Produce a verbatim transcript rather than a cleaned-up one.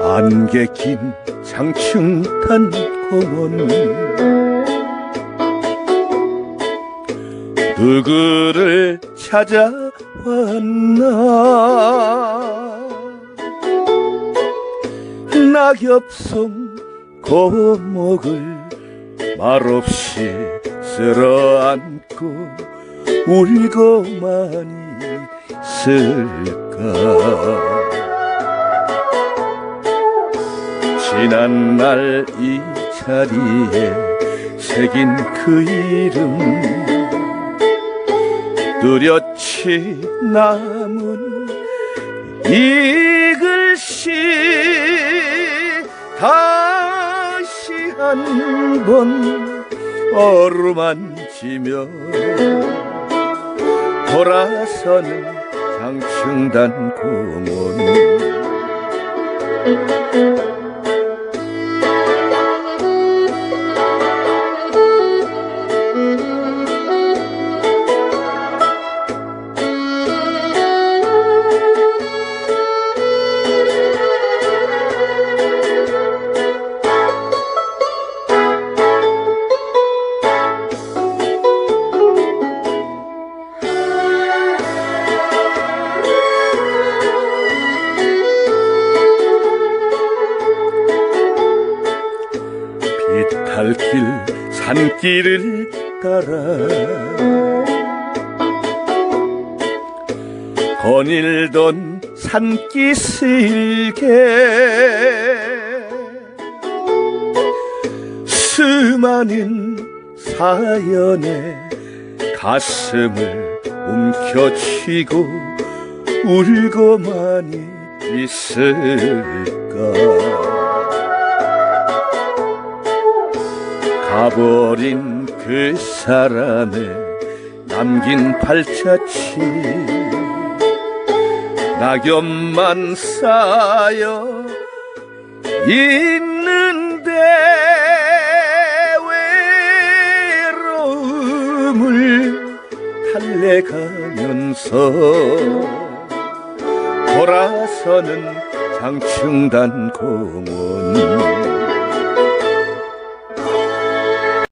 안개 낀 장충탄 공원 누구를 찾아왔나 낙엽송 고목을 말없이 쓸어안고 울고만 있을까 지난날 이 자리에 새긴 그 이름 뚜렷이 남은 이 글씨 다시 한번 어루만지며 돌아서는 장충단 공원 비탈길 산길을 따라 거닐던 산기슭에 수많은 사연에 가슴을 움켜쥐고 울고만 있을까 가버린 그 사람의 남긴 발자취 낙엽만 쌓여 있는데 외로움을 달래가면서 돌아서는 장충단 공원